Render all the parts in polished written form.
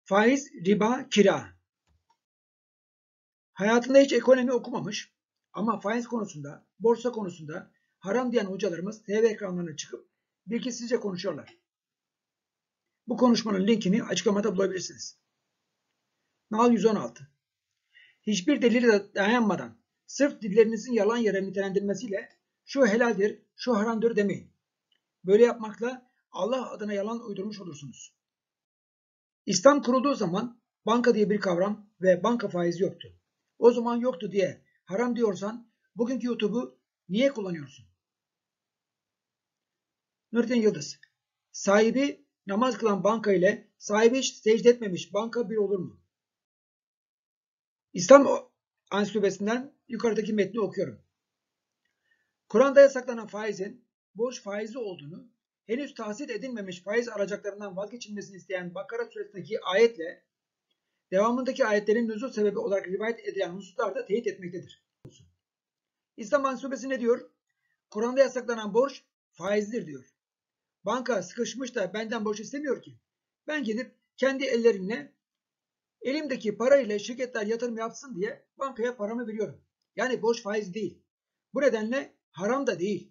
Faiz, riba, kira. Hayatında hiç ekonomi okumamış ama faiz konusunda, borsa konusunda haram diyen hocalarımız TV ekranlarına çıkıp bilgisizce konuşuyorlar. Bu konuşmanın linkini açıklamada bulabilirsiniz. Nal 116. Hiçbir delile dayanmadan sırf dillerinizin yalan yere nitelendirmesiyle şu helaldir, şu haramdır demeyin. Böyle yapmakla Allah adına yalan uydurmuş olursunuz. İslam kurulduğu zaman banka diye bir kavram ve banka faizi yoktu. O zaman yoktu diye haram diyorsan bugünkü YouTube'u niye kullanıyorsun? Nurettin Yıldız. Sahibi namaz kılan banka ile sahibi hiç secde etmemiş banka bir olur mu? İslam Ansiklopedisinden yukarıdaki metni okuyorum. Kur'an'da yasaklanan faizin borç faizi olduğunu, henüz tahsil edilmemiş faiz alacaklarından vazgeçilmesini isteyen Bakara suresindeki ayetle devamındaki ayetlerin nüzul sebebi olarak rivayet edilen hususlar da teyit etmektedir. İslam Ansiklopedisi ne diyor? Kur'an'da yasaklanan borç faizdir diyor. Banka sıkışmış da benden borç istemiyor ki. Ben gidip kendi ellerimle elimdeki parayla şirketler yatırım yapsın diye bankaya paramı veriyorum. Yani borç faiz değil. Bu nedenle haram da değil.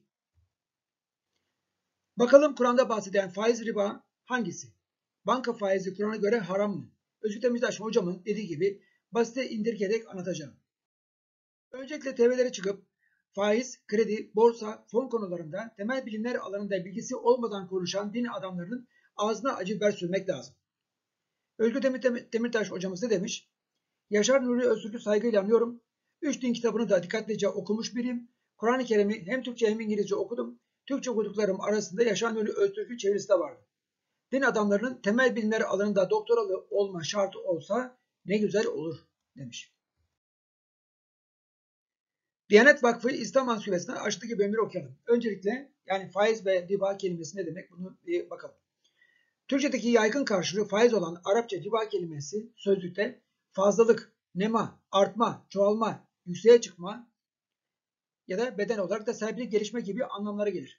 Bakalım Kur'an'da bahseden faiz riba hangisi? Banka faizi Kur'an'a göre haram mı? Özgür Temiztaş hocamın dediği gibi basite indirgerek anlatacağım. Öncelikle TV'lere çıkıp faiz, kredi, borsa, fon konularında temel bilimler alanında bilgisi olmadan konuşan din adamlarının ağzına acı biber sürmek lazım. Özgür Demirtaş hocamız ne demiş? Yaşar Nuri Öztürk'ü saygıyla anıyorum. 3 din kitabını da dikkatlice okumuş biriyim. Kur'an-ı Kerim'i hem Türkçe hem İngilizce okudum. Türkçe okuduklarım arasında Yaşar Nuri Öztürk'ün çevirisi de vardı. Din adamlarının temel bilimler alanında doktoralı olma şartı olsa ne güzel olur demiş. Diyanet Vakfı İslam Ansiklopedisi'nden aşağıdaki bölümleri okuyalım. Öncelikle yani faiz ve riba kelimesi ne demek bunu bir bakalım. Türkçedeki yaygın karşılığı faiz olan Arapça riba kelimesi sözlükte fazlalık, nema, artma, çoğalma, yükseğe çıkma ya da beden olarak da sahiplilik gelişme gibi anlamlara gelir.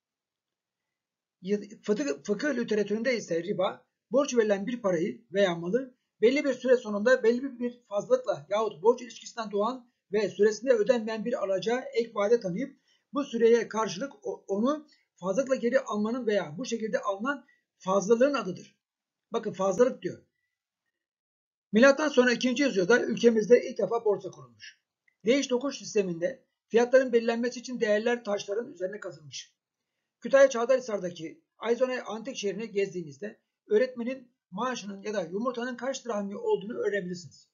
Fıkıh literatüründe ise riba, borç verilen bir parayı veya malı belli bir süre sonunda belli bir fazlalıkla yahut borç ilişkisinden doğan ve süresinde ödenmeyen bir alacağı ek vade tanıyıp bu süreye karşılık onu fazlalıkla geri almanın veya bu şekilde alınan fazlalığın adıdır. Bakın fazlalık diyor. Milattan sonra 2. yüzyılda ülkemizde ilk defa borsa kurulmuş. Değiş tokuş sisteminde fiyatların belirlenmesi için değerler taşların üzerine kazılmış. Kütahya Çağdarhisar'daki Ayzone Antik şehrini gezdiğinizde öğretmenin maaşının ya da yumurtanın kaç dirhami olduğunu öğrenebilirsiniz.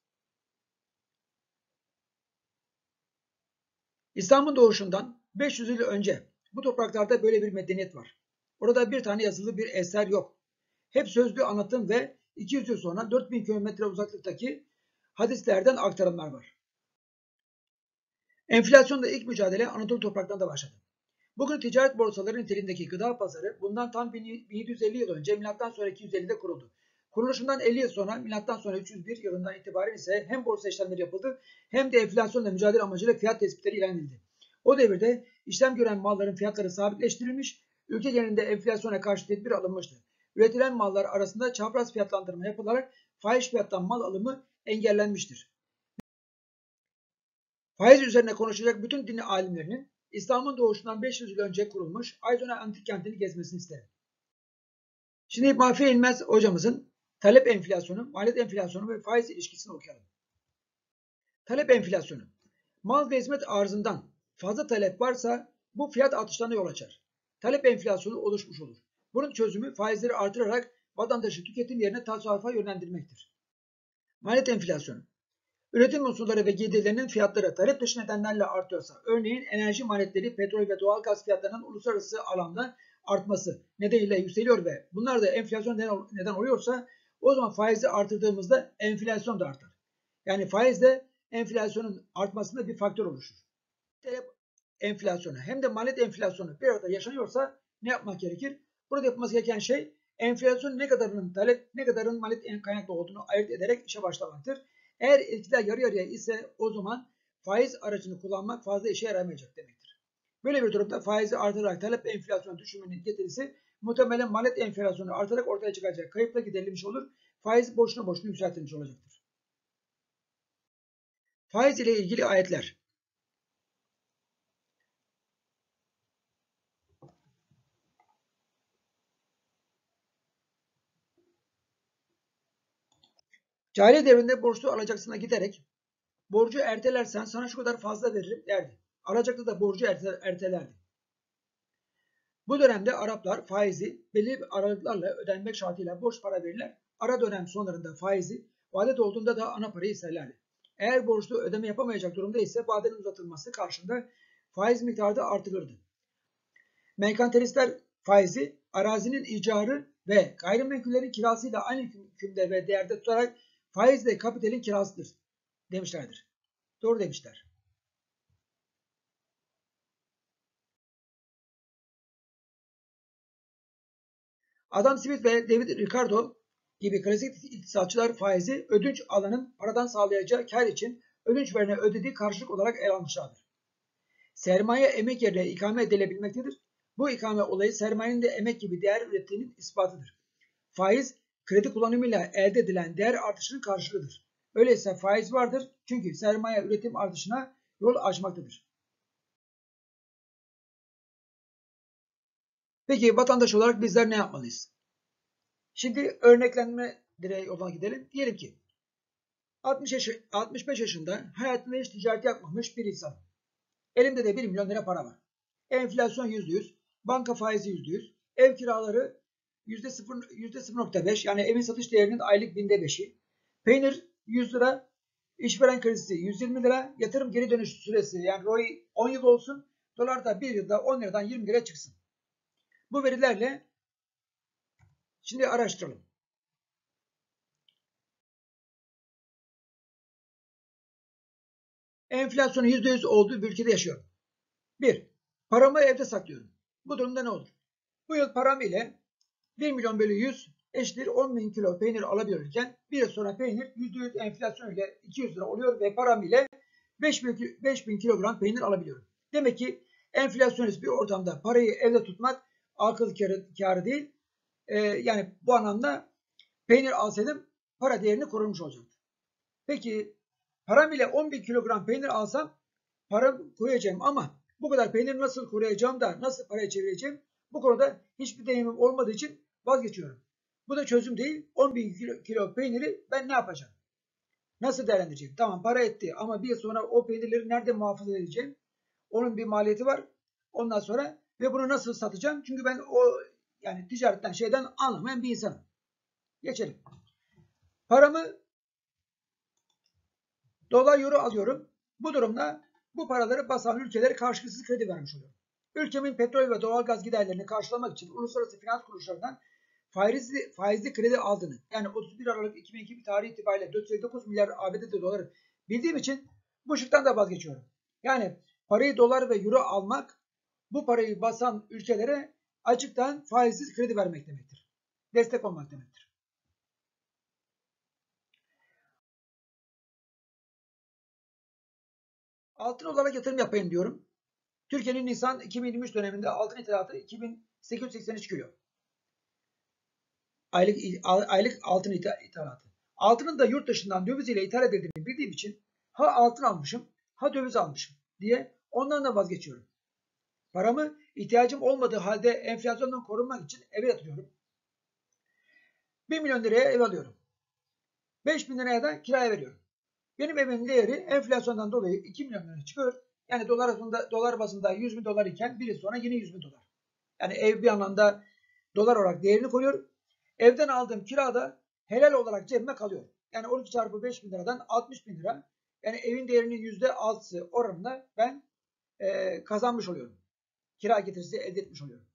İslam'ın doğuşundan 500 yıl önce bu topraklarda böyle bir medeniyet var. Orada bir tane yazılı bir eser yok. Hep sözlü anlatım ve 200 yıl sonra 4000 kilometre uzaklıktaki hadislerden aktarımlar var. Enflasyonla ilk mücadele Anadolu topraklarında başladı. Bugün ticaret borsaları niteliğindeki gıda pazarı bundan tam 1750 yıl önce milattan sonra 250'de kuruldu. Kuruluşundan 50 yıl sonra milattan sonra 301 yılından itibaren ise hem borsa işlemleri yapıldı hem de enflasyonla mücadele amacıyla fiyat tespitleri ilan edildi. O devirde işlem gören malların fiyatları sabitleştirilmiş, ülke genelinde enflasyona karşı tedbir alınmıştı. Üretilen mallar arasında çapraz fiyatlandırma yapılarak fahiş fiyattan mal alımı engellenmiştir. Faiz üzerine konuşacak bütün din alimlerinin İslam'ın doğuşundan 500 yıl önce kurulmuş Ayzone Antik Kenti'ni gezmesini isterim. Şimdi Mahfi İlmez hocamızın talep enflasyonu, maliyet enflasyonu ve faiz ilişkisini okuyalım. Talep enflasyonu. Mal ve hizmet arzından fazla talep varsa bu fiyat artışlarına yol açar. Talep enflasyonu oluşmuş olur. Bunun çözümü faizleri artırarak vatandaşı tüketim yerine tasarrufa yönlendirmektir. Maliyet enflasyonu. Üretim unsurları ve giderlerinin fiyatları talep dışı nedenlerle artıyorsa, örneğin enerji maliyetleri, petrol ve doğal gaz fiyatlarının uluslararası alanda artması nedeniyle yükseliyor ve bunlar da enflasyon neden oluyorsa o zaman faizi artırdığımızda enflasyon da artar. Yani faizle enflasyonun artmasında bir faktör oluşur. Talep enflasyonu hem de maliyet enflasyonu bir arada yaşanıyorsa ne yapmak gerekir? Burada yapılması gereken şey enflasyon ne kadarının talep ne kadarının maliyet kaynaklı olduğunu ayırt ederek işe başlamaktır. Eğer etkiler yarı yarıya ise o zaman faiz aracını kullanmak fazla işe yaramayacak demektir. Böyle bir durumda faizi artırarak talep enflasyonu düşürmenin getirisi muhtemelen maliyet enflasyonu artarak ortaya çıkacak kayıpla giderilmiş olur. faiz boşuna boşuna yükseltilmiş olacaktır. Faiz ile ilgili ayetler. Cahiliye devrinde borçlu alacaksına giderek borcu ertelersen sana şu kadar fazla veririm derdi. Alacaklı da borcu ertelerdi. Bu dönemde Araplar faizi belli aralıklarla ödenmek şartıyla borç para verirler. Ara dönem sonlarında faizi vadet olduğunda da ana parayı isterlerdi. Eğer borçlu ödeme yapamayacak durumda ise vadenin uzatılması karşında faiz miktarı da artırılırdı. Merkantilistler faizi arazinin icarı ve gayrimenkullerin kirasıyla aynı hükümde ve değerde tutarak faiz de kapitalin kirasıdır demişlerdir. Doğru demişler. Adam Smith ve David Ricardo gibi klasik iktisatçılar faizi ödünç alanın paradan sağlayacağı kar için ödünç verene ödediği karşılık olarak ele almışlardır. Sermaye emek yerine ikame edilebilmektedir. Bu ikame olayı sermayenin de emek gibi değer ürettiğinin ispatıdır. Faiz, kredi kullanımıyla elde edilen değer artışının karşılığıdır. Öyleyse faiz vardır çünkü sermaye üretim artışına yol açmaktadır. Peki vatandaş olarak bizler ne yapmalıyız? Şimdi örneklenme direği yoluna gidelim. Diyelim ki 65 yaşında hayatında hiç ticaret yapmamış bir insan. Elimde de 1 milyon lira para var. Enflasyon %100, banka faizi %100, ev kiraları %0.5 yani evin satış değerinin aylık %5'i, peynir 100 lira, işveren kredisi 120 lira, yatırım geri dönüş süresi yani ROI 10 yıl olsun, dolar da 1 yılda 10 liradan 20 lira çıksın. Bu verilerle şimdi araştıralım. Enflasyonun %100 olduğu bir ülkede yaşıyorum. 1. Paramı evde saklıyorum. Bu durumda ne olur? Bu yıl param ile 1 milyon bölü 100 eşittir 10 bin kilo peynir alabiliyorken bir yıl sonra peynir %100 enflasyon ile 200 lira oluyor ve param ile 5 bin kilogram peynir alabiliyorum. Demek ki enflasyonist bir ortamda parayı evde tutmak akıl kârı değil. Yani bu anlamda peynir alsaydım para değerini korunmuş olacaktı. Peki param ile 10 bin kilogram peynir alsam param koyacağım ama bu kadar peynir nasıl koruyacağım da nasıl paraya çevireceğim? Bu konuda hiçbir deneyimim olmadığı için vazgeçiyorum. Bu da çözüm değil. 10 bin kilo peyniri ben ne yapacağım? Nasıl değerlendireceğim? Tamam para etti ama bir yıl sonra o peynirleri nerede muhafaza edeceğim? Onun bir maliyeti var. Ondan sonra ve bunu nasıl satacağım? Çünkü ben o yani ticaretten şeyden anlamayan bir insanım. Geçelim. Paramı dolar euro alıyorum. Bu durumda bu paraları basan ülkelere karşılıksız kredi vermiş oluyorum. Ülkemin petrol ve doğalgaz giderlerini karşılamak için uluslararası finans kuruluşlarından faizli kredi aldığını yani 31 Aralık 2002 tarihi itibariyle 459 milyar ABD doları bildiğim için bu şıktan da vazgeçiyorum. Yani parayı dolar ve euro almak bu parayı basan ülkelere açıktan faizsiz kredi vermek demektir. Destek olmak demektir. Altın olarak yatırım yapayım diyorum. Türkiye'nin Nisan 2023 döneminde altın ithalatı 2883 kilo. Aylık altın ithalatı. Altının da yurt dışından döviz ile ithal edildiğini bildiğim için ha altın almışım ha döviz almışım diye ondan da vazgeçiyorum. Paramı ihtiyacım olmadığı halde enflasyondan korunmak için eve yatırıyorum. 1 milyon liraya ev alıyorum. 5 bin liraya da kiraya veriyorum. Benim evimin değeri enflasyondan dolayı 2 milyon liraya çıkıyor. Yani dolar bazında 100 bin dolar iken bir yıl sonra yine 100 bin dolar. Yani ev bir anlamda dolar olarak değerini koruyor. Evden aldığım kira da helal olarak cebime kalıyor. Yani 12 çarpı 5 bin liradan 60 bin lira. Yani evin değerinin %6'sı oranında ben kazanmış oluyorum. Kira getirisi elde etmiş oluyorum.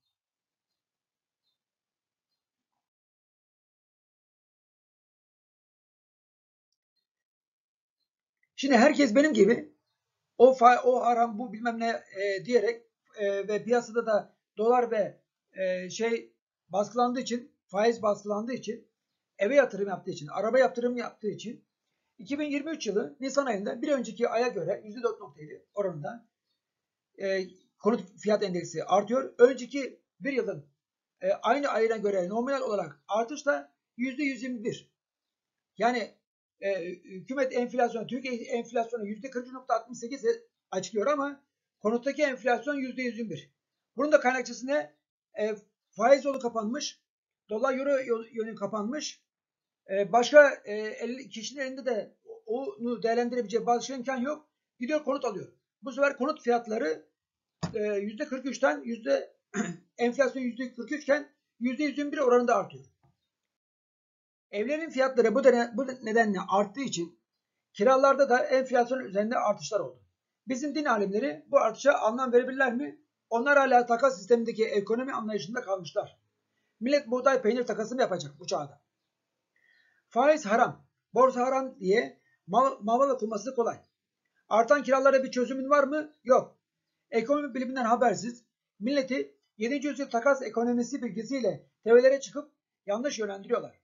Şimdi herkes benim gibi o haram bu bilmem ne diyerek ve piyasada da dolar ve baskılandığı için faiz baskılandığı için eve yatırım yaptığı için araba yatırım yaptığı için 2023 yılı Nisan ayında bir önceki aya göre %4.7 oranında konut fiyat endeksi artıyor. Önceki bir yılın aynı ayına göre nominal olarak artış da %121. Yani hükümet enflasyonu, Türkiye enflasyonu %43.68 açıklıyor ama konuttaki enflasyon %121. Bunun da kaynakçısı ne? Faiz yolu kapanmış, dolar euro yönü kapanmış. Başka kişinin elinde de onu değerlendirebileceği bazı şey imkan yok. Gidiyor konut alıyor. Bu sefer konut fiyatları %43'ten enflasyon %43 iken %121 oranında artıyor. Evlerin fiyatları bu nedenle arttığı için kiralarda da enflasyon üzerinde artışlar oldu. Bizim din alimleri bu artışa anlam verebilirler mi? Onlar hala takas sistemindeki ekonomi anlayışında kalmışlar. Millet buğday peynir takası mı yapacak bu çağda? Faiz haram, borsa haram diye mal okunması kolay. Artan kiralara bir çözümün var mı? Yok. Ekonomi biliminden habersiz milleti 7. yüzyıl takas ekonomisi bilgisiyle tevelere çıkıp yanlış yönlendiriyorlar.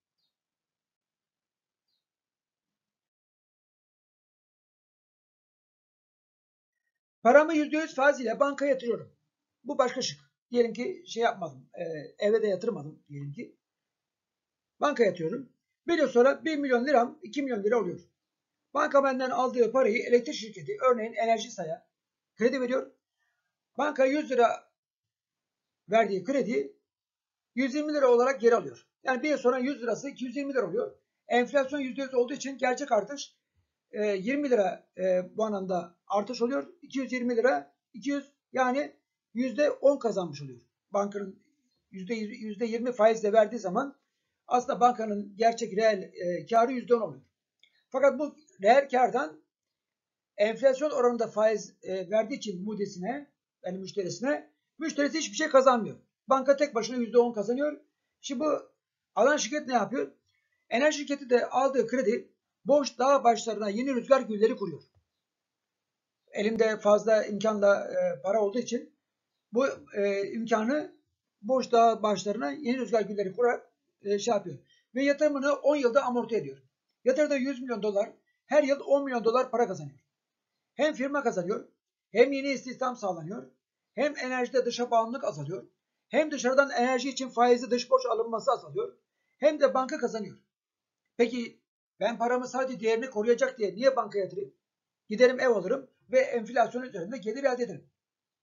Paramı %100 faiz ile bankaya yatırıyorum. Bu başka şık. Diyelim ki şey yapmadım, eve de yatırmadım diyelim ki. Bankaya yatıyorum. Bir yıl sonra 1 milyon liram 2 milyon lira oluyor. Banka benden aldığı parayı elektrik şirketi, örneğin Enerjisa'ya kredi veriyor. Banka 100 lira verdiği kredi 120 lira olarak geri alıyor. Yani bir yıl sonra 100 lirası 220 lira oluyor. Enflasyon %100 olduğu için gerçek artış 20 lira bu anlamda artış oluyor. 220 lira 200 yani %10 kazanmış oluyor. Bankanın %20 faizle verdiği zaman aslında bankanın gerçek reel karı %10 oluyor. Fakat bu reel kardan enflasyon oranında faiz verdiği için mudesine yani müşterisi hiçbir şey kazanmıyor. Banka tek başına %10 kazanıyor. Şimdi bu alan şirket ne yapıyor? Enerji şirketi de aldığı kredi boş dağ başlarına yeni rüzgar gülleri kuruyor. Elimde fazla imkanla para olduğu için bu imkanı boş dağ başlarına yeni rüzgar gülleri kurarak şey yapıyor. Ve yatırımını 10 yılda amorti ediyor. Yatırdığı 100 milyon dolar her yıl 10 milyon dolar para kazanıyor. Hem firma kazanıyor, hem yeni istihdam sağlanıyor, hem enerjide dışa bağımlılık azalıyor, hem dışarıdan enerji için faizli dış borç alınması azalıyor, hem de banka kazanıyor. Peki ben paramı sadece değerini koruyacak diye niye bankaya yatırayım? Giderim ev alırım ve enflasyon üzerinde gelir elde ederim.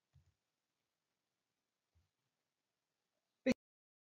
Peki,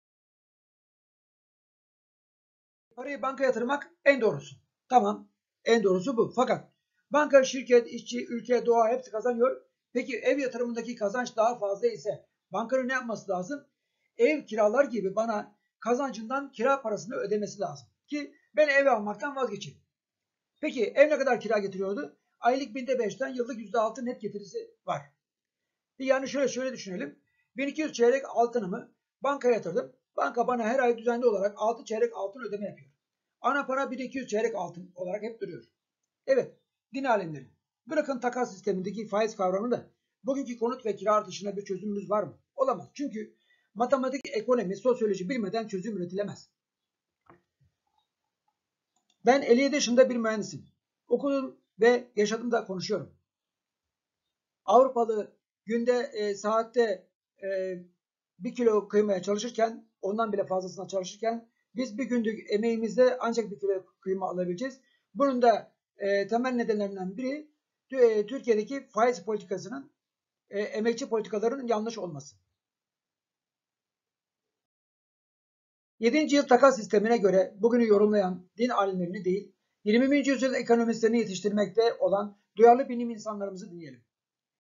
parayı bankaya yatırmak en doğrusu. Tamam, en doğrusu bu. Fakat banka, şirket, işçi, ülke, doğa hepsi kazanıyor. Peki ev yatırımındaki kazanç daha fazla ise bankanın ne yapması lazım? Ev kiralar gibi bana kazancından kira parasını ödemesi lazım. Ki ben ev almaktan vazgeçeyim. Peki ev ne kadar kira getiriyordu? Aylık %5'ten yıllık %6 net getirisi var. Yani şöyle düşünelim. 1200 çeyrek altınımı bankaya yatırdım. Banka bana her ay düzenli olarak 6 çeyrek altın ödeme yapıyor. Ana para 1200 çeyrek altın olarak hep duruyor. Evet, din alimleri. Bırakın takas sistemindeki faiz kavramını da bugünkü konut ve kira artışına bir çözümümüz var mı? Olamaz. Çünkü matematik, ekonomi, sosyoloji bilmeden çözüm üretilemez. Ben 57 yaşında bir mühendisim. Okudum ve yaşadım da konuşuyorum. Avrupalı günde saatte 1 kilo kıymaya çalışırken, ondan bile fazlasına çalışırken biz bir günlük emeğimizde ancak 1 kilo kıyma alabileceğiz. Bunun da temel nedenlerinden biri Türkiye'deki faiz politikasının, emekçi politikalarının yanlış olması. 7. yıl takas sistemine göre bugünü yorumlayan din alimlerini değil, 20. yüzyıl ekonomistlerini yetiştirmekte olan duyarlı bilim insanlarımızı dinleyelim.